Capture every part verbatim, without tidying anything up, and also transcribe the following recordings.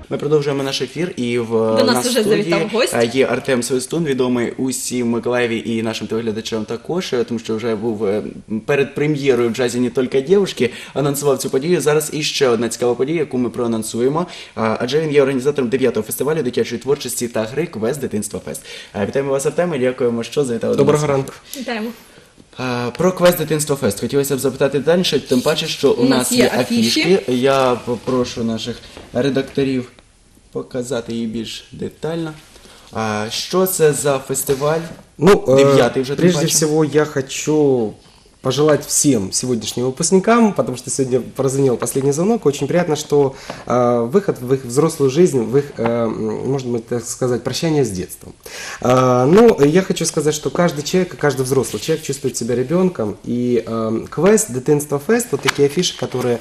Ми продовжуємо наш ефір, і в До нас нас уже студії завітав гость. є Артем Свистун, відомий усім Миколаєві і нашим телеглядачам також, тому що вже був перед прем'єрою в джазі «Не тільки дівчатки», анонсував цю подію. Зараз іще одна цікава подія, яку ми проанонсуємо, адже він є організатором дев'ятого фестивалю дитячої творчості та гри «Квест Дитинство Фест». Вітаємо вас, Артем, і дякуємо, що завітали до нас. Доброго ранку. Вітаємо. Про «Квест Дитинство Фест» хотілося б запитати детальніше, тим паче, що у, У нас нас є є афішки. афіші. Я попрошу наших редакторів показати її більш детально. А, що це за фестиваль? Ну, Дев'ятый уже, тем прежде паче. всего, я хочу пожелать всем сегодняшним выпускникам, потому что сегодня прозвенел последний звонок. Очень приятно, что э, выход в их взрослую жизнь, в их, э, можно быть, так сказать, прощание с детством. Э, ну, я хочу сказать, что каждый человек, каждый взрослый человек чувствует себя ребенком. И э, квест, Дитинство Фест, вот такие афиши, которые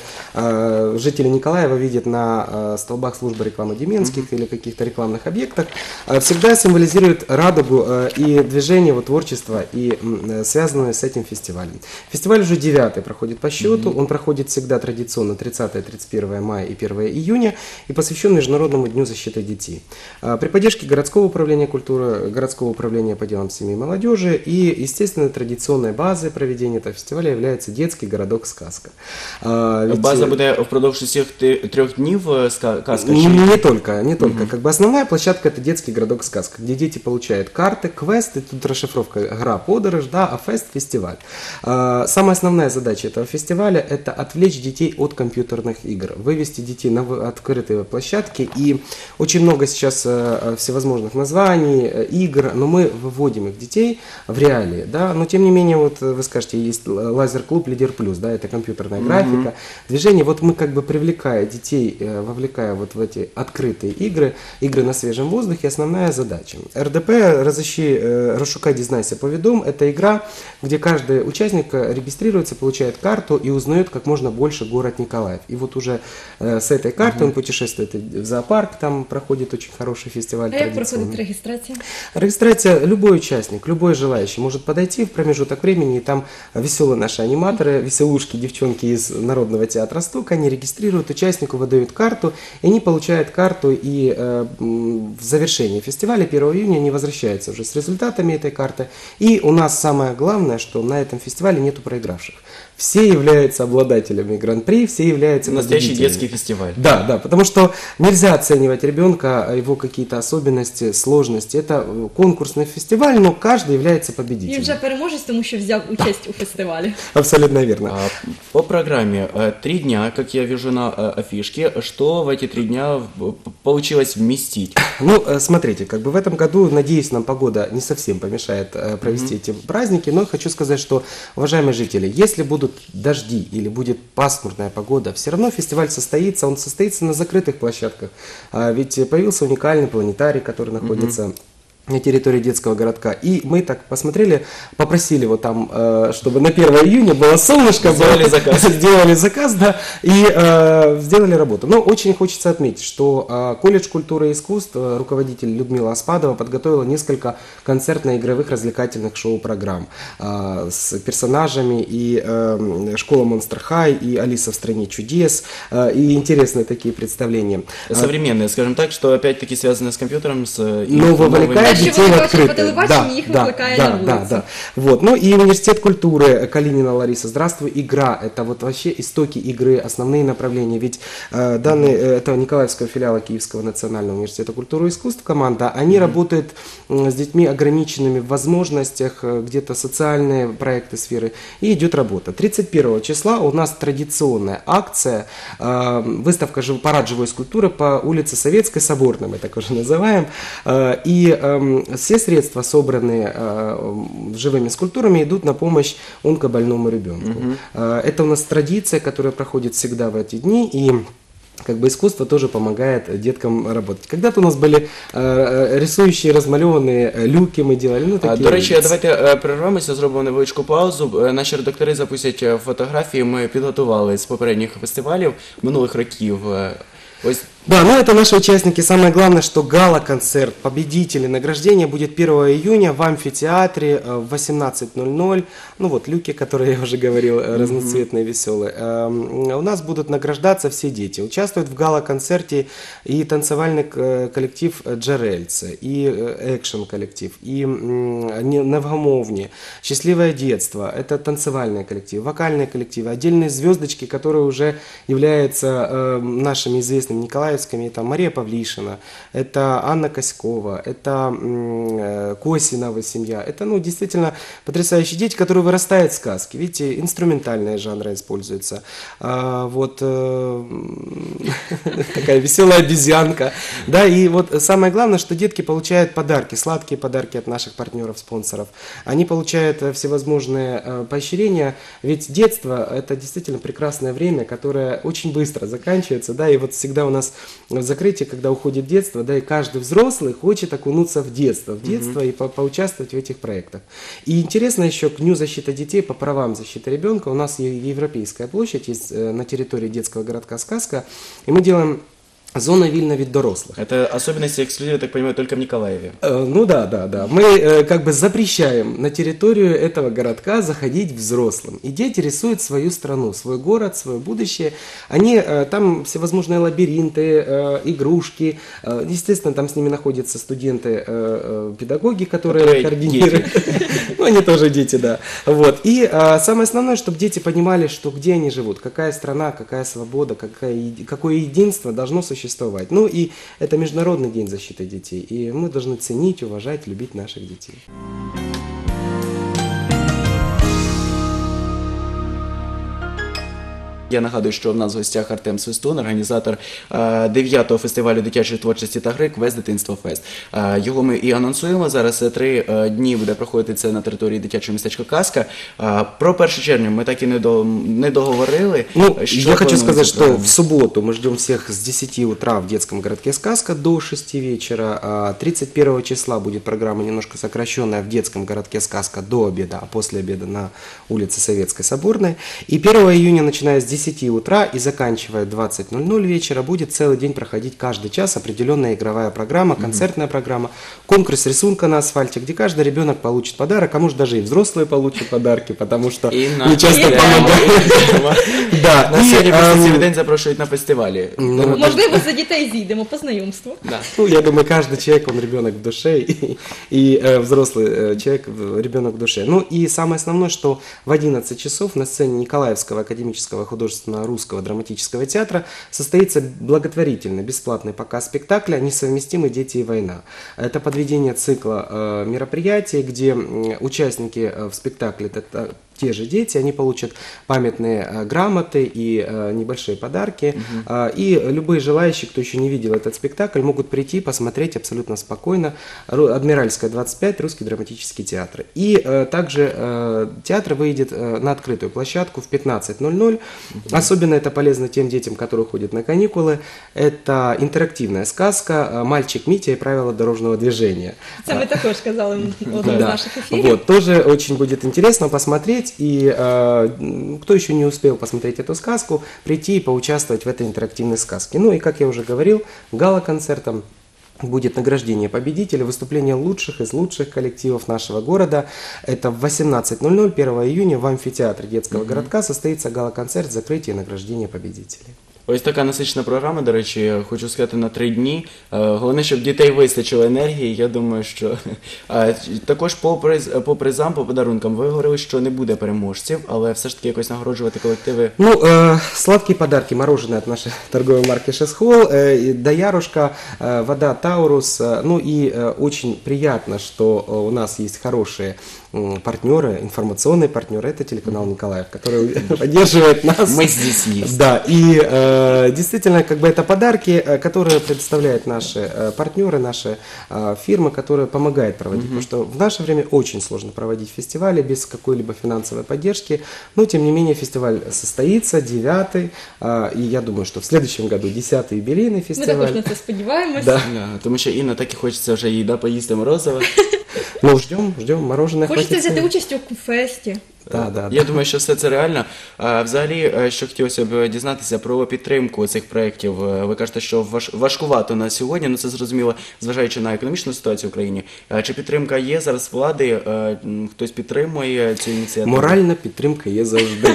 э, жители Николаева видят на э, столбах службы рекламы Деменских mm-hmm. или каких-то рекламных объектах, э, всегда символизируют радугу э, и движение, вот, творчества, и э, связанное с этим фестивалем. Фестиваль уже девятый проходит по счету, mm-hmm. он проходит всегда традиционно тридцатое-тридцать первое мая и первое июня и посвящен Международному дню защиты детей. При поддержке городского управления культуры, городского управления по делам семьи и молодежи и, естественно, традиционной базой проведения этого фестиваля является детский городок «Сказка». Ведь... База будет впродовж всех трех дней «Сказка»? Не, не только, не только. Mm-hmm. Как бы основная площадка — это детский городок «Сказка», где дети получают карты, квесты, тут расшифровка «Гра подорож», да, а фест — фестиваль. Самая основная задача этого фестиваля – это отвлечь детей от компьютерных игр, вывести детей на открытые площадки. И очень много сейчас всевозможных названий, игр, но мы выводим их детей в реалии. Да? Но тем не менее, вот вы скажете, есть лазер-клуб «Лидер Плюс», да, это компьютерная графика, mm-hmm. движение. Вот мы как бы привлекая детей, вовлекая вот в эти открытые игры, игры на свежем воздухе, основная задача. эр дэ пэ «Разыщи, расшукай, дізнайся, повідом» – это игра, где каждый участник регистрируется, получает карту и узнает как можно больше город Николаев. И вот уже э, с этой карты угу. он путешествует в зоопарк, там проходит очень хороший фестиваль. А как проходит регистрация? Регистрация, любой участник, любой желающий может подойти в промежуток времени, и там веселые наши аниматоры, веселушки, девчонки из Народного театра «Стук», они регистрируют, участнику выдают карту, и они получают карту, и э, в завершении фестиваля первого июня они возвращаются уже с результатами этой карты. И у нас самое главное, что на этом фестивале нету проигравших. Все являются обладателями гран-при, все являются настоящий детский фестиваль. Да, да, потому что нельзя оценивать ребенка, его какие-то особенности, сложности. Это конкурсный фестиваль, но каждый является победителем. И уже переможец, тому что взял участие у фестивале. Абсолютно верно. А, по программе три дня, как я вижу на афишке, что в эти три дня получилось вместить? Ну, смотрите, как бы в этом году, надеюсь, нам погода не совсем помешает провести mm-hmm. эти праздники, но хочу сказать, что, уважаемые жители, если будут дожди или будет пасмурная погода, все равно фестиваль состоится, он состоится на закрытых площадках. А ведь появился уникальный планетарий, который находится mm-hmm. на территории детского городка. И мы так посмотрели, попросили вот там, чтобы на первое июня было солнышко. Сделали было, заказ. Сделали заказ, да, и э, сделали работу. Но очень хочется отметить, что э, колледж культуры и искусств, руководитель Людмила Аспадова подготовила несколько концертно-игровых развлекательных шоу-программ э, с персонажами и э, «Школа Монстр Хай», и «Алиса в стране чудес», э, и интересные такие представления. Современные, скажем так, что опять-таки связаны с компьютером, с... Но вовлекает детей в открытые. Да, да, да, да, да. Вот. Ну и университет культуры Калинина Лариса. Здравствуй, игра. Это вот вообще истоки игры, основные направления. Ведь э, данные, э, это Николаевского филиала Киевского национального университета культуры и искусств команда, они mm-hmm. работают э, с детьми ограниченными в возможностях, э, где-то социальные проекты сферы. И идет работа. тридцать первого числа у нас традиционная акция, э, выставка «Парад живой скульптуры» по улице Советской, Соборной, мы так уже называем. Э, и э, все средства, собранные э, живыми скульптурами, идут на помощь онкобольному ребенку. Uh-huh. Э, это у нас традиция, которая проходит всегда в эти дни, и как бы искусство тоже помогает деткам работать. Когда-то у нас были э, рисующие, розмальовані люки, ми делали. Ну, такі... До речі, давайте перервемося, зробимо невеличку паузу. Наші редактори запустять фотографії, ми підготували з попередніх фестивалів минулих років. Ось Да, ну это наши участники. Самое главное, что гала-концерт победителей награждения будет первого июня в амфитеатре э, в восемнадцать ноль ноль. Ну вот люки, которые я уже говорил, э, разноцветные, веселые. Эм, У нас будут награждаться все дети. Участвуют в гала-концерте и танцевальный э, коллектив Джерельце, и э, экшн-коллектив, и м, не- Невгамовни, Счастливое детство. Это танцевальный коллектив, вокальные коллективы, отдельные звездочки, которые уже являются э, нашими известными николаевскими. Это Мария Павлишина, это Анна Коськова, это м, э, Косинова семья. Это, ну, действительно потрясающие дети, которые вырастают в сказке. Видите, инструментальные жанры используются. А, вот э, такая веселая обезьянка. Да, и вот самое главное, что детки получают подарки, сладкие подарки от наших партнеров, спонсоров. Они получают э, всевозможные э, поощрения. Ведь детство – это действительно прекрасное время, которое очень быстро заканчивается. Да, и вот всегда у нас в закрытии, когда уходит детство, да, и каждый взрослый хочет окунуться в детство, в детство и по- поучаствовать в этих проектах. И интересно еще к Дню защиты детей по правам защиты ребенка. У нас е- Европейская площадь есть э, на территории детского городка «Сказка», и мы делаем зона вильна від дорослых. Это особенности эксклюзива, я так понимаю, только в Николаеве. Э, Ну да, да, да. Мы э, как бы запрещаем на территорию этого городка заходить взрослым. И дети рисуют свою страну, свой город, свое будущее. Они, э, там всевозможные лабиринты, э, игрушки. Э, естественно, там с ними находятся студенты, э, э, педагоги, которые, Которые координируют. Ну, они тоже дети, да. Вот. И э, самое основное, чтобы дети понимали, что где они живут, какая страна, какая свобода, какая, еди- какое единство должно существовать. Ну и это Международный день защиты детей. И мы должны ценить, уважать, любить наших детей. Я нагадую, що в нас в гостях Артем Свистун, організатор е, дев'ятого фестивалю дитячої творчості та гри «Квест Дитинство Фест». Е, Його ми і анонсуємо. Зараз е, три е, дні буде проходити це на території дитячого містечка Казка. Е, Про перше червня ми так і не, до, не договорили. Ну, Що я хочу планується сказать, что програма? в субботу мы ждем всех с десяти утра в детском городке «Сказка» до шести вечера. А тридцать первого числа будет программа немножко сокращенная в детском городке «Сказка» до обеда, а после обеда на улице Советской Соборной. И первого июня, начиная с десяти утра и заканчивая двадцать ноль ноль вечера, будет целый день проходить каждый час определенная игровая программа, концертная программа, конкурс рисунка на асфальте, где каждый ребенок получит подарок, а может даже и взрослые получат подарки, потому что І на не часто День помогают. Да, На и, сьогодні эм, просто цілий день запрошують на фестивалі. ну, Можливо, за дітей зійдемо по знайомству. Да. Ну, я думаю, каждый человек, он ребенок в душе, и, и, э, взрослый э, человек, в- ребенок в душе. Ну и самое основное, что в одиннадцать часов на сцене Николаевского академического художественного русского драматического театра состоится благотворительный бесплатный показ спектакля «Несовместимы дети и война». Это подведение цикла э, мероприятий, где м, участники э, в спектакле это та- те же дети, они получат памятные э, грамоты и э, небольшие подарки. Э, и любые желающие, кто еще не видел этот спектакль, могут прийти, посмотреть абсолютно спокойно. Ру- Адмиральская, двадцать пять, Русский драматический театр. И э, также э, театр выйдет э, на открытую площадку в пятнадцать ноль ноль. Особенно это полезно тем детям, которые ходят на каникулы. Это интерактивная сказка «Мальчик Митя и правила дорожного движения». Це ми також казали в одному з Да. наших ефірів. Вот, тоже очень будет интересно посмотреть. И э, кто еще не успел посмотреть эту сказку, прийти и поучаствовать в этой интерактивной сказке. Ну и, как я уже говорил, гала-концертом будет награждение победителей, выступление лучших из лучших коллективов нашего города. Это в восемнадцать ноль ноль первого июня в амфитеатре детского городка состоится гала-концерт закрытия и награждения победителей. Ось така насичена програма, до речі, хочу сказати, на три дні. Е, Головне, щоб дітей вистачило енергії. Я думаю, що Е, також по приз, по призам, по подарункам, ви говорили, що не буде переможців, але все ж таки якось нагороджувати колективи. Ну, э, сладкие подарки, мороженое от нашей торговой марки Шесхол, э, и Доярушка, э, вода Таурус. Э, ну и э, очень приятно, что э, у нас есть хорошие м, партнеры, информационные партнеры. Это телеканал Николаев, который поддерживает нас. Мы здесь есть. Да, и э, действительно, как бы это подарки, э, которые предоставляют наши э, партнеры, наши э, фирмы, которые помогают проводить. Потому что в наше время очень сложно проводить фестивали без какой-либо финансовой поддержки. Но, тем не менее, фестиваль состоится, девятый. э, и я думаю, что в следующем году десятый юбилейный Ми фестиваль. також на це сподіваємось. Да. Да, тому що Інна так і хочеться вже їй да, поїсти морозиво. Ну, ждем, ждем, мороженое Хочеться хватит. взяти участь у фесті. Да, да, Я да. думаю, що все це реально. А, взагалі, е, що хотілося б дізнатися про підтримку цих проєктів. Е, Ви кажете, що важ, важкувато на сьогодні, ну це зрозуміло, зважаючи на економічну ситуацію в Україні. Е, Чи підтримка є зараз влади? Е, м, Хтось підтримує цю ініціативу? Моральна підтримка є завжди.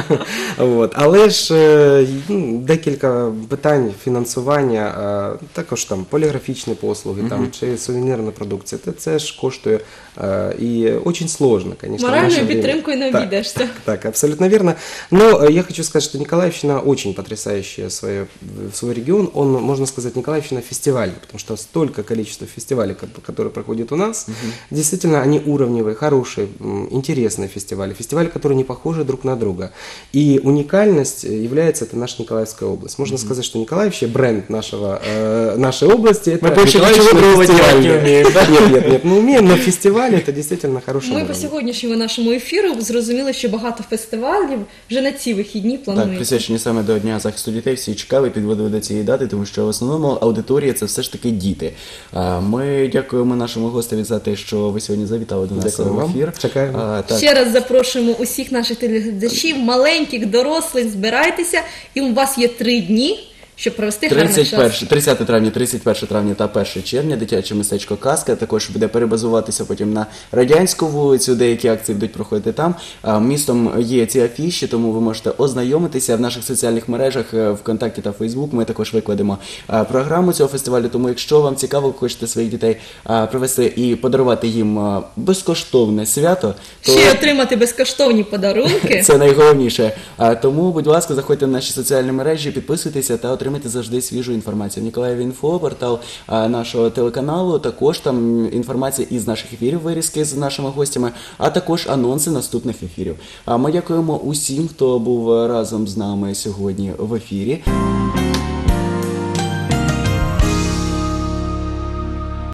От. Але ж е, ну, декілька питань фінансування, е, також там поліграфічні послуги там, чи сувенірна продукція, це, це ж коштує е, і дуже сложно, конечно. в Моральною наше время. підтримкою не Так, обійдешся. Так, абсолютно верно. Но э, я хочу сказать, что Николаевщина очень потрясающая свое, свой регион. Он, можно сказать, Николаевщина фестивальный, потому что столько количества фестивалей, ко- которые проходят у нас, действительно, они уровневые, хорошие, м, интересные фестивали. Фестивали, которые не похожи друг на друга. И уникальность э, является это наша Николаевская область. Можно сказать, что Николаевщина бренд нашего, э, нашей области. Это Мы больше Николаевщина ничего другого делать не фестивальная. умеем, да? Нет, нет, нет, мы умеем, но фестивали это действительно хороший Ми по уровень. сьогоднішньому нашому ефіру зрозуміли, що багато фестивалів вже на ці вихідні Так, планують. присвячені саме до Дня захисту дітей, всі чекали, підводили до цієї дати, тому що в основному аудиторія це все ж таки діти. А, Ми дякуємо нашому гостеві за те, що ви сьогодні завітали до нас Дякую в вам. ефір. Чекаємо. А, так. Ще раз запрошуємо усіх наших телеглядачів, маленьких, дорослих, збирайтеся, і у вас є три дні, щоб провести гарний тридцять час. перше, тридцяте травня, тридцять перше травня та перше червня дитяче містечко Казка також буде перебазуватися потім на Радянську вулицю, деякі акції будуть проходити там. А, Містом є ці афіші, тому ви можете ознайомитися в наших соціальних мережах е, ВКонтакті та Фейсбук. Ми також викладемо а, програму цього фестивалю, тому якщо вам цікаво, хочете своїх дітей а, привезти і подарувати їм а, безкоштовне свято, то Ще й отримати безкоштовні подарунки. це найголовніше. А, тому, будь ласка, заходьте на наші соціальні мережі, підписуйтеся та отримайте завжди свіжу інформацію. Ніколаєв Інфо, портал а, нашого телеканалу, також там інформація із наших ефірів, вирізки з нашими гостями, а також анонси наступних ефірів. А ми дякуємо усім, хто був разом з нами сьогодні в ефірі.